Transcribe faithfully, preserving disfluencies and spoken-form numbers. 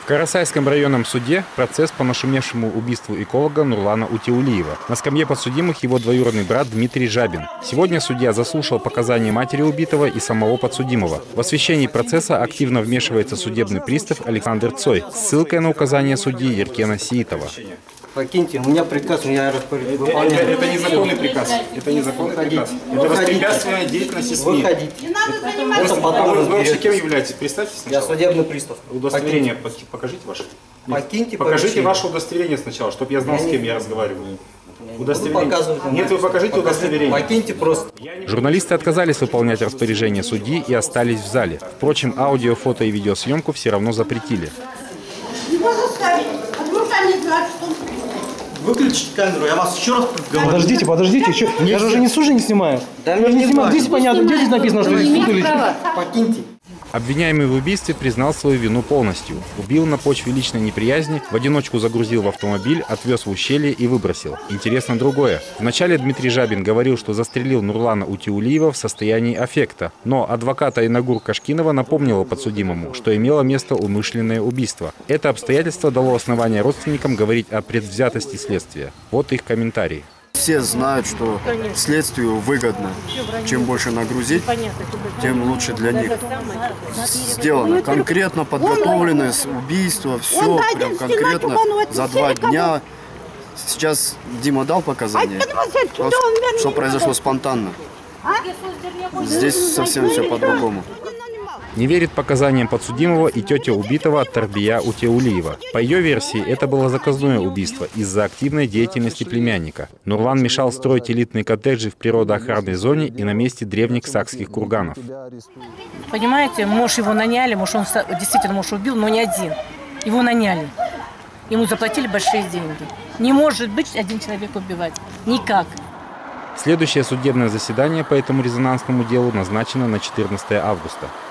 Карасайском районном суде процесс по нашумевшему убийству эколога Нурлана Утеулиева. На скамье подсудимых его двоюродный брат Дмитрий Жабин. Сегодня судья заслушал показания матери убитого и самого подсудимого. В освещении процесса активно вмешивается судебный пристав Александр Цой с ссылкой на указание судьи Еркена Сиитова. Покиньте, у меня приказ, я выполняю. Это, это незаконный приказ. Это незаконный приказ. Это воспрепятствие деятельности СМИ. Выходите. Это потом вы вообще кем являетесь? Представьте сначала. Я судебный пристав. Удостоверение покажите ваше. Покиньте. Покажите ваше удостоверение сначала, чтобы я знал, с кем я разговариваю. Удостоверение. Нет, вы покажите удостоверение. Покиньте просто. Журналисты отказались выполнять распоряжение судьи и остались в зале. Впрочем, аудио, фото и видеосъемку все равно запретили. Выключите камеру, я вас еще раз говорю. Подождите, подождите, еще... я же уже не сужу, не снимаю. Да я не снимаю, здесь понятно, здесь написано, что здесь покиньте. Обвиняемый в убийстве признал свою вину полностью. Убил на почве личной неприязни, в одиночку загрузил в автомобиль, отвез в ущелье и выбросил. Интересно другое. Вначале Дмитрий Жабин говорил, что застрелил Нурлана Утеулиева в состоянии аффекта. Но адвоката Айнагур Кашкинова напомнила подсудимому, что имело место умышленное убийство. Это обстоятельство дало основание родственникам говорить о предвзятости следствия. Вот их комментарий. Все знают, что следствию выгодно. Чем больше нагрузить, тем лучше для них. Сделано конкретно, подготовленное убийство, все прям конкретно за два дня. Сейчас Дима дал показания, что произошло спонтанно. Здесь совсем все по-другому. Не верит показаниям подсудимого и тетя убитого Тарбия Утеулиева. По ее версии, это было заказное убийство из-за активной деятельности племянника. Нурлан мешал строить элитные коттеджи в природоохранной зоне и на месте древних сакских курганов. Понимаете, может, его наняли, может, он действительно, может, убил, но не один. Его наняли. Ему заплатили большие деньги. Не может быть один человек убивать. Никак. Следующее судебное заседание по этому резонансному делу назначено на четырнадцатое августа.